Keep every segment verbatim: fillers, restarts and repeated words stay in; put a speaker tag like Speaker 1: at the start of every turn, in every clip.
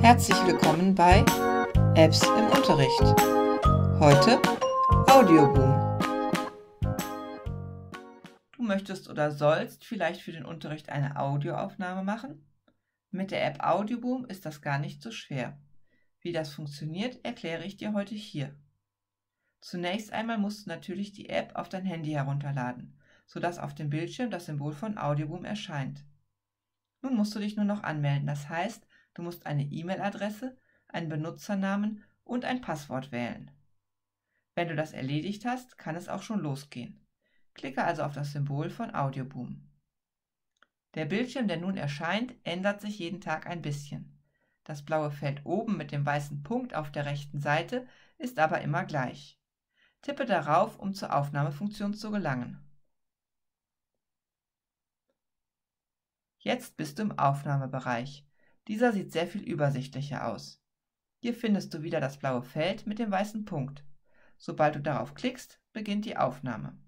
Speaker 1: Herzlich willkommen bei Apps im Unterricht. Heute Audioboom. Du möchtest oder sollst vielleicht für den Unterricht eine Audioaufnahme machen? Mit der App Audioboom ist das gar nicht so schwer. Wie das funktioniert, erkläre ich dir heute hier. Zunächst einmal musst du natürlich die App auf dein Handy herunterladen, sodass auf dem Bildschirm das Symbol von Audioboom erscheint. Nun musst du dich nur noch anmelden, das heißt, du musst eine E-Mail-Adresse, einen Benutzernamen und ein Passwort wählen. Wenn du das erledigt hast, kann es auch schon losgehen. Klicke also auf das Symbol von Audioboom. Der Bildschirm, der nun erscheint, ändert sich jeden Tag ein bisschen. Das blaue Feld oben mit dem weißen Punkt auf der rechten Seite ist aber immer gleich. Tippe darauf, um zur Aufnahmefunktion zu gelangen. Jetzt bist du im Aufnahmebereich. Dieser sieht sehr viel übersichtlicher aus. Hier findest du wieder das blaue Feld mit dem weißen Punkt. Sobald du darauf klickst, beginnt die Aufnahme.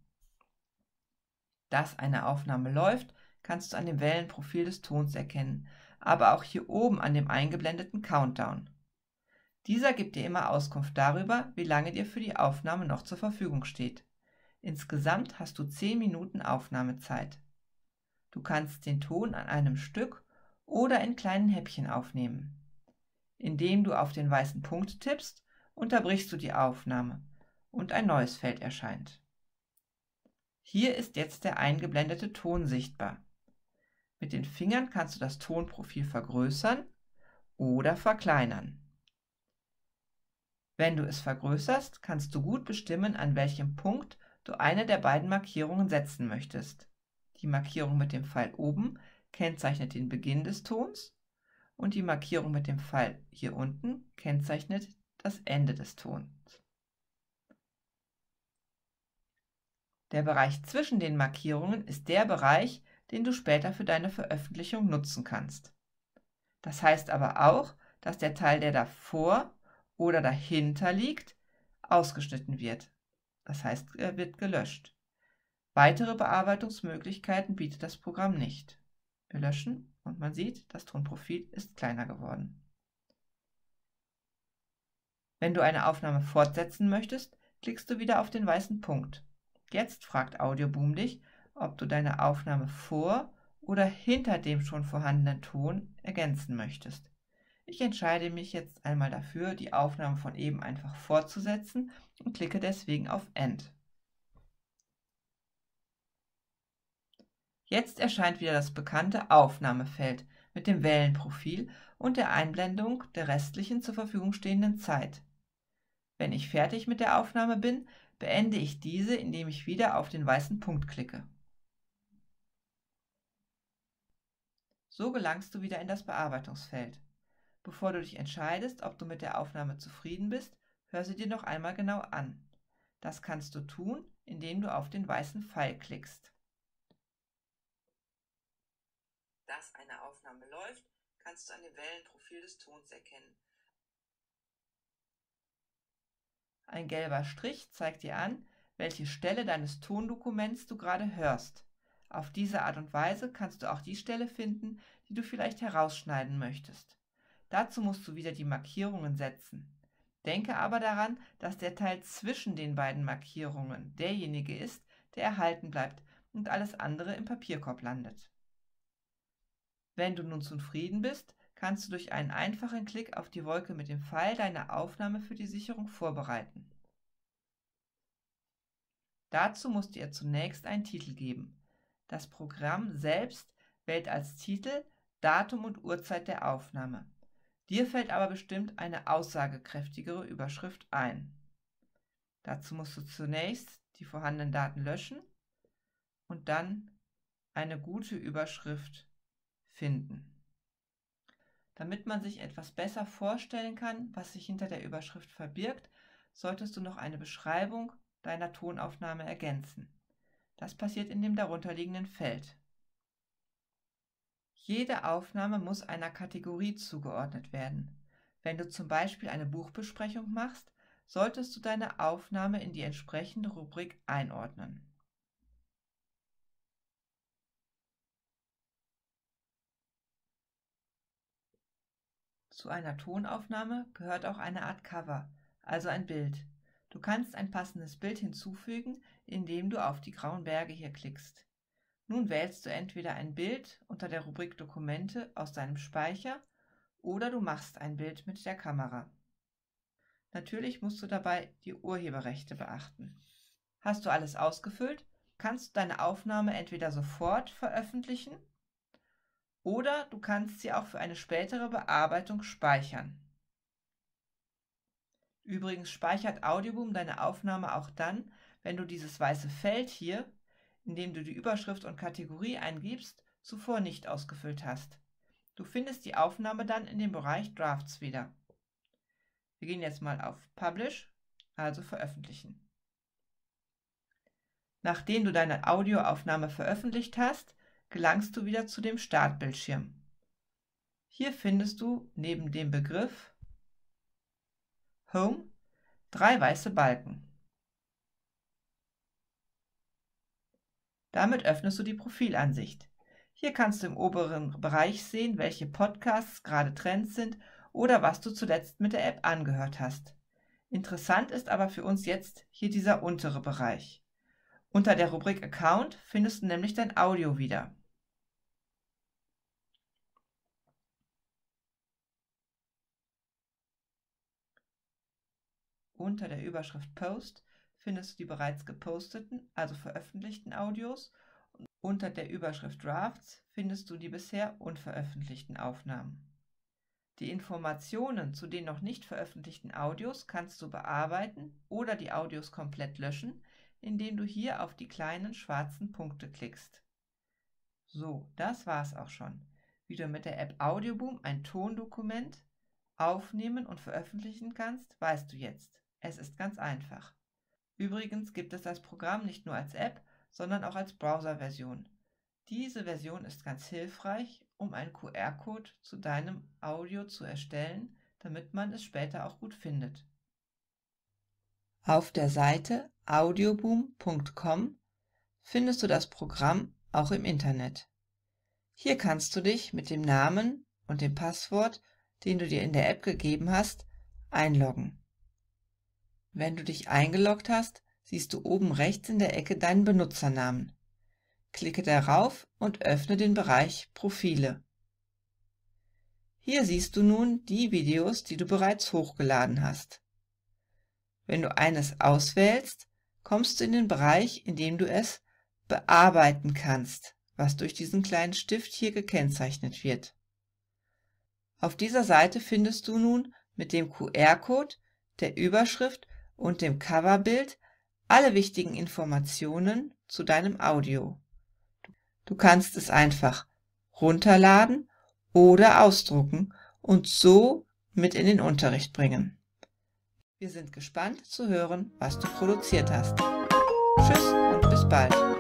Speaker 1: Dass eine Aufnahme läuft, kannst du an dem Wellenprofil des Tons erkennen, aber auch hier oben an dem eingeblendeten Countdown. Dieser gibt dir immer Auskunft darüber, wie lange dir für die Aufnahme noch zur Verfügung steht. Insgesamt hast du zehn Minuten Aufnahmezeit. Du kannst den Ton an einem Stück oder in kleinen Häppchen aufnehmen. Indem du auf den weißen Punkt tippst, unterbrichst du die Aufnahme und ein neues Feld erscheint. Hier ist jetzt der eingeblendete Ton sichtbar. Mit den Fingern kannst du das Tonprofil vergrößern oder verkleinern. Wenn du es vergrößerst, kannst du gut bestimmen, an welchem Punkt du eine der beiden Markierungen setzen möchtest. Die Markierung mit dem Pfeil oben kennzeichnet den Beginn des Tons und die Markierung mit dem Pfeil hier unten kennzeichnet das Ende des Tons. Der Bereich zwischen den Markierungen ist der Bereich, den du später für deine Veröffentlichung nutzen kannst. Das heißt aber auch, dass der Teil, der davor oder dahinter liegt, ausgeschnitten wird. Das heißt, er wird gelöscht. Weitere Bearbeitungsmöglichkeiten bietet das Programm nicht. Wir löschen und man sieht, das Tonprofil ist kleiner geworden. Wenn du eine Aufnahme fortsetzen möchtest, klickst du wieder auf den weißen Punkt. Jetzt fragt Audioboom dich, ob du deine Aufnahme vor oder hinter dem schon vorhandenen Ton ergänzen möchtest. Ich entscheide mich jetzt einmal dafür, die Aufnahme von eben einfach fortzusetzen und klicke deswegen auf End. Jetzt erscheint wieder das bekannte Aufnahmefeld mit dem Wellenprofil und der Einblendung der restlichen zur Verfügung stehenden Zeit. Wenn ich fertig mit der Aufnahme bin, beende ich diese, indem ich wieder auf den weißen Punkt klicke. So gelangst du wieder in das Bearbeitungsfeld. Bevor du dich entscheidest, ob du mit der Aufnahme zufrieden bist, hör sie dir noch einmal genau an. Das kannst du tun, indem du auf den weißen Pfeil klickst. Dass eine Aufnahme läuft, kannst du an dem Wellenprofil des Tons erkennen. Ein gelber Strich zeigt dir an, welche Stelle deines Tondokuments du gerade hörst. Auf diese Art und Weise kannst du auch die Stelle finden, die du vielleicht herausschneiden möchtest. Dazu musst du wieder die Markierungen setzen. Denke aber daran, dass der Teil zwischen den beiden Markierungen derjenige ist, der erhalten bleibt und alles andere im Papierkorb landet. Wenn du nun zufrieden bist, kannst du durch einen einfachen Klick auf die Wolke mit dem Pfeil deine Aufnahme für die Sicherung vorbereiten. Dazu musst du ihr zunächst einen Titel geben. Das Programm selbst wählt als Titel Datum und Uhrzeit der Aufnahme. Dir fällt aber bestimmt eine aussagekräftigere Überschrift ein. Dazu musst du zunächst die vorhandenen Daten löschen und dann eine gute Überschrift finden. Damit man sich etwas besser vorstellen kann, was sich hinter der Überschrift verbirgt, solltest du noch eine Beschreibung deiner Tonaufnahme ergänzen. Das passiert in dem darunterliegenden Feld. Jede Aufnahme muss einer Kategorie zugeordnet werden. Wenn du zum Beispiel eine Buchbesprechung machst, solltest du deine Aufnahme in die entsprechende Rubrik einordnen. Zu einer Tonaufnahme gehört auch eine Art Cover, also ein Bild. Du kannst ein passendes Bild hinzufügen, indem du auf die grauen Berge hier klickst. Nun wählst du entweder ein Bild unter der Rubrik Dokumente aus deinem Speicher oder du machst ein Bild mit der Kamera. Natürlich musst du dabei die Urheberrechte beachten. Hast du alles ausgefüllt, kannst du deine Aufnahme entweder sofort veröffentlichen oder du kannst sie auch für eine spätere Bearbeitung speichern. Übrigens speichert Audioboom deine Aufnahme auch dann, wenn du dieses weiße Feld hier, in dem du die Überschrift und Kategorie eingibst, zuvor nicht ausgefüllt hast. Du findest die Aufnahme dann in dem Bereich Drafts wieder. Wir gehen jetzt mal auf Publish, also veröffentlichen. Nachdem du deine Audioaufnahme veröffentlicht hast, gelangst du wieder zu dem Startbildschirm. Hier findest du neben dem Begriff Home drei weiße Balken. Damit öffnest du die Profilansicht. Hier kannst du im oberen Bereich sehen, welche Podcasts gerade Trends sind oder was du zuletzt mit der App angehört hast. Interessant ist aber für uns jetzt hier dieser untere Bereich. Unter der Rubrik Account findest du nämlich dein Audio wieder. Unter der Überschrift Post findest du die bereits geposteten, also veröffentlichten Audios. Und unter der Überschrift Drafts findest du die bisher unveröffentlichten Aufnahmen. Die Informationen zu den noch nicht veröffentlichten Audios kannst du bearbeiten oder die Audios komplett löschen, indem du hier auf die kleinen schwarzen Punkte klickst. So, das war's auch schon. Wie du mit der App Audioboom ein Tondokument aufnehmen und veröffentlichen kannst, weißt du jetzt. Es ist ganz einfach. Übrigens gibt es das Programm nicht nur als App, sondern auch als Browser-Version. Diese Version ist ganz hilfreich, um einen Q R-Code zu deinem Audio zu erstellen, damit man es später auch gut findet. Auf der Seite audioboom punkt com findest du das Programm auch im Internet. Hier kannst du dich mit dem Namen und dem Passwort, den du dir in der App gegeben hast, einloggen. Wenn du dich eingeloggt hast, siehst du oben rechts in der Ecke deinen Benutzernamen. Klicke darauf und öffne den Bereich Profile. Hier siehst du nun die Videos, die du bereits hochgeladen hast. Wenn du eines auswählst, kommst du in den Bereich, in dem du es bearbeiten kannst, was durch diesen kleinen Stift hier gekennzeichnet wird. Auf dieser Seite findest du nun mit dem Q R-Code, der Überschrift und dem Coverbild alle wichtigen Informationen zu deinem Audio. Du kannst es einfach runterladen oder ausdrucken und so mit in den Unterricht bringen. Wir sind gespannt zu hören, was du produziert hast. Tschüss und bis bald.